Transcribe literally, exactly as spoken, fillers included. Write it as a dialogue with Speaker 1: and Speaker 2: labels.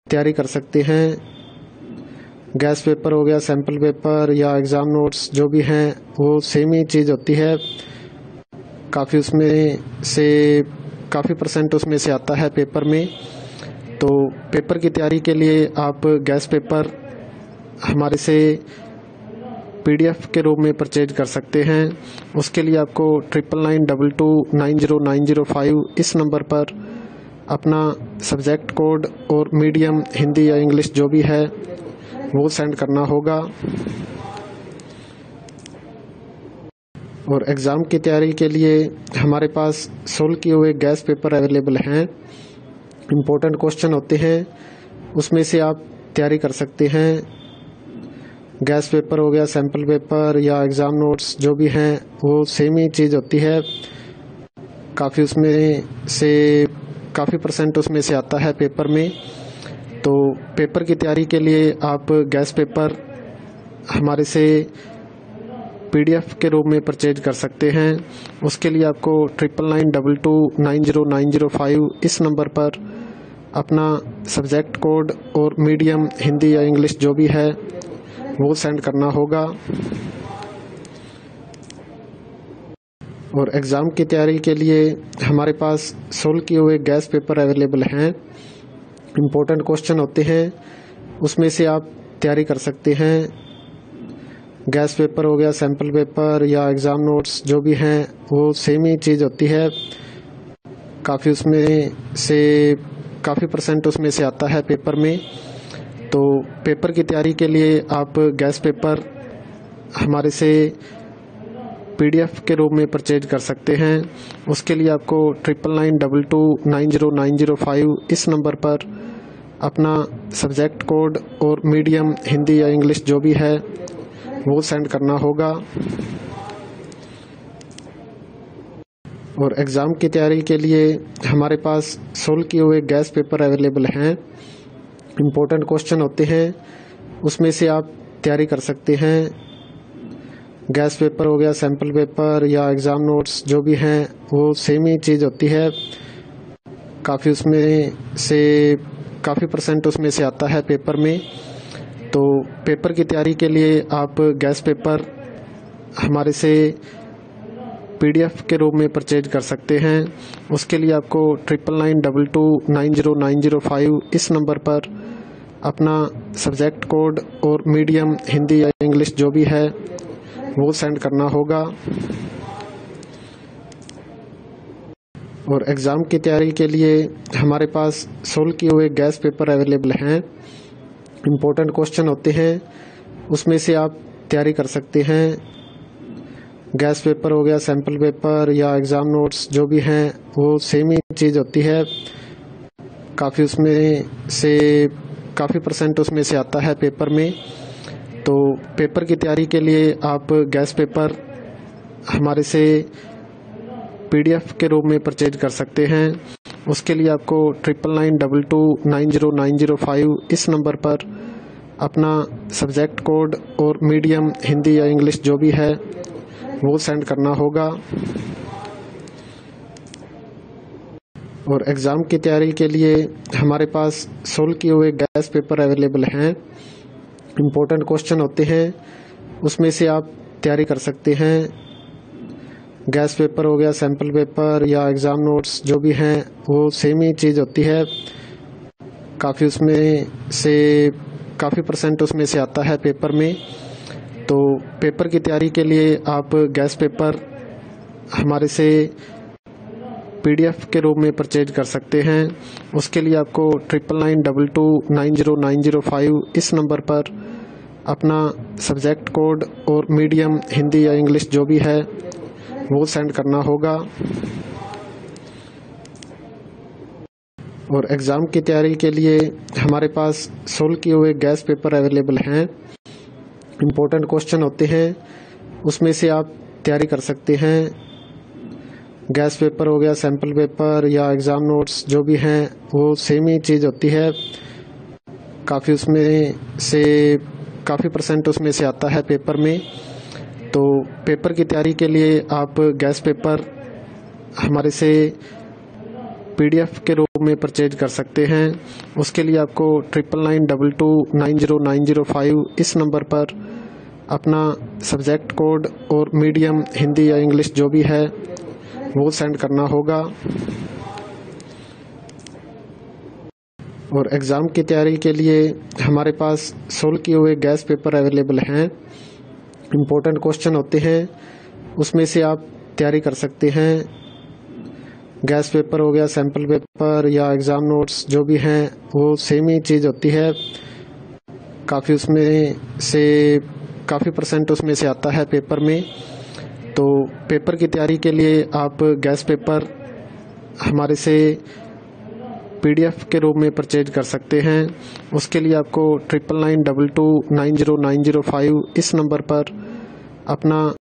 Speaker 1: तैयारी कर सकते हैं। गैस पेपर हो गया, सैम्पल पेपर या एग्ज़ाम नोट्स जो भी हैं वो सेम ही चीज़ होती है। काफ़ी उसमें से काफ़ी परसेंट उसमें से आता है पेपर में। तो पेपर की तैयारी के लिए आप गैस पेपर हमारे से पीडीएफ के रूप में परचेज कर सकते हैं। उसके लिए आपको triple nine double two nine zero nine zero five इस नंबर पर अपना सब्जेक्ट कोड और मीडियम हिंदी या इंग्लिश जो भी है वो सेंड करना होगा। और एग्ज़ाम की तैयारी के लिए हमारे पास सोल्व किए हुए गैस पेपर अवेलेबल हैं। इम्पोर्टेंट क्वेश्चन होते हैं, उसमें से आप तैयारी कर सकते हैं। गैस पेपर हो गया, सैम्पल पेपर या एग्ज़ाम नोट्स जो भी हैं वो सेम ही चीज़ होती है। काफ़ी उसमें से काफ़ी परसेंट उसमें से आता है पेपर में। तो पेपर की तैयारी के लिए आप गैस पेपर हमारे से पीडीएफ के रूप में परचेज कर सकते हैं। उसके लिए आपको triple nine double two nine zero nine zero five इस नंबर पर अपना सब्जेक्ट कोड और मीडियम हिंदी या इंग्लिश जो भी है वो सेंड करना होगा। और एग्ज़ाम की तैयारी के लिए हमारे पास सोल्व किए हुए गैस पेपर अवेलेबल हैं। इम्पोर्टेंट क्वेश्चन होते हैं, उसमें से आप तैयारी कर सकते हैं। गैस पेपर हो गया, सैम्पल पेपर या एग्ज़ाम नोट्स जो भी हैं वो सेम ही चीज़ होती है। काफ़ी उसमें से काफ़ी परसेंट उसमें से आता है पेपर में। तो पेपर की तैयारी के लिए आप गैस पेपर हमारे से पीडीएफ के रूप में परचेज कर सकते हैं। उसके लिए आपको triple nine double two nine zero nine zero five इस नंबर पर अपना सब्जेक्ट कोड और मीडियम हिंदी या इंग्लिश जो भी है वो सेंड करना होगा। और एग्ज़ाम की तैयारी के लिए हमारे पास सोल्व किए हुए गैस पेपर अवेलेबल हैं। इम्पोर्टेंट क्वेश्चन होते हैं, उसमें से आप तैयारी कर सकते हैं। गैस पेपर हो गया, सैम्पल पेपर या एग्ज़ाम नोट्स जो भी हैं वो सेम ही चीज़ होती है। काफ़ी उसमें से काफ़ी परसेंट उसमें से आता है पेपर में। तो पेपर की तैयारी के लिए आप गैस पेपर हमारे से पीडीएफ के रूप में परचेज कर सकते हैं। उसके लिए आपको triple nine double two nine zero nine zero five इस नंबर पर अपना सब्जेक्ट कोड और मीडियम हिंदी या इंग्लिश जो भी है वो सेंड करना होगा। और एग्ज़ाम की तैयारी के लिए हमारे पास सोल्व किए हुए गैस पेपर अवेलेबल हैं। इम्पोर्टेंट क्वेश्चन होते हैं, उसमें से आप तैयारी कर सकते हैं। गैस पेपर हो गया, सैम्पल पेपर या एग्ज़ाम नोट्स जो भी हैं वो सेम ही चीज़ होती है। काफ़ी उसमें से काफ़ी परसेंट उसमें से आता है पेपर में। तो पेपर की तैयारी के लिए आप गैस पेपर हमारे से पीडीएफ के रूप में परचेज कर सकते हैं। उसके लिए आपको triple nine double two nine zero nine zero five इस नंबर पर अपना सब्जेक्ट कोड और मीडियम हिंदी या इंग्लिश जो भी है वो सेंड करना होगा। और एग्ज़ाम की तैयारी के लिए हमारे पास सोल्व किए हुए गैस पेपर अवेलेबल हैं। इम्पोर्टेंट क्वेश्चन होते हैं, उसमें से आप तैयारी कर सकते हैं। गैस पेपर हो गया, सैम्पल पेपर या एग्ज़ाम नोट्स जो भी हैं वो सेम ही चीज़ होती है। काफ़ी उसमें से काफ़ी परसेंट उसमें से आता है पेपर में। तो पेपर की तैयारी के लिए आप गैस पेपर हमारे से पीडीएफ के रूप में परचेज कर सकते हैं। उसके लिए आपको triple nine double two nine zero nine zero five इस नंबर पर अपना सब्जेक्ट कोड और मीडियम हिंदी या इंग्लिश जो भी है वो सेंड करना होगा। और एग्ज़ाम की तैयारी के लिए हमारे पास सोल्व किए हुए गैस पेपर अवेलेबल हैं। इम्पोर्टेंट क्वेश्चन होते हैं, उसमें से आप तैयारी कर सकते हैं। गैस पेपर हो गया, सैम्पल पेपर या एग्ज़ाम नोट्स जो भी हैं वो सेम ही चीज़ होती है। काफ़ी उसमें से काफ़ी परसेंट उसमें से आता है पेपर में। तो पेपर की तैयारी के लिए आप गैस पेपर हमारे से पीडीएफ के रूप में परचेज कर सकते हैं। उसके लिए आपको triple nine double two nine zero nine zero five इस नंबर पर अपना सब्जेक्ट कोड और मीडियम हिंदी या इंग्लिश जो भी है वो सेंड करना होगा। और एग्ज़ाम की तैयारी के लिए हमारे पास सोल्व किए हुए गैस पेपर अवेलेबल हैं। इम्पोर्टेंट क्वेश्चन होते हैं, उसमें से आप तैयारी कर सकते हैं। गैस पेपर हो गया, सैम्पल पेपर या एग्ज़ाम नोट्स जो भी हैं वो सेम ही चीज़ होती है। काफ़ी उसमें से काफ़ी परसेंट उसमें से आता है पेपर में। तो पेपर की तैयारी के लिए आप गैस पेपर हमारे से पीडीएफ के रूप में परचेज कर सकते हैं। उसके लिए आपको triple nine double two nine zero nine zero five इस नंबर पर अपना